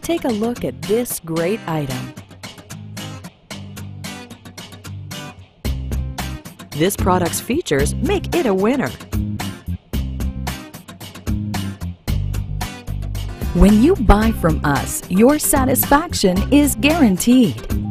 Take a look at this great item. This product's features make it a winner. When you buy from us, your satisfaction is guaranteed.